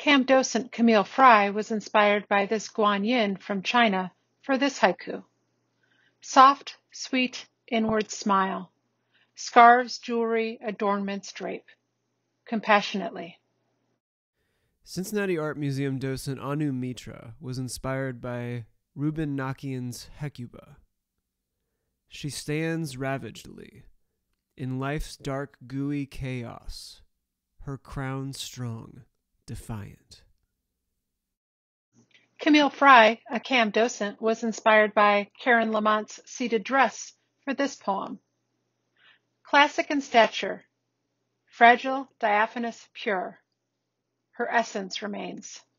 CAM docent Camille Frye was inspired by this Guanyin from China for this haiku. Soft, sweet, inward smile. Scarves, jewelry, adornments drape. Compassionately. Cincinnati Art Museum docent Mitra was inspired by Reuben Nakian's Hecuba. She stands ravagedly in life's dark, gooey chaos, her crown strong, defiant. Camille Frye, a CAM docent, was inspired by Karen Lamonte's seated dress for this poem. Classic in stature, fragile, diaphanous, pure. Her essence remains.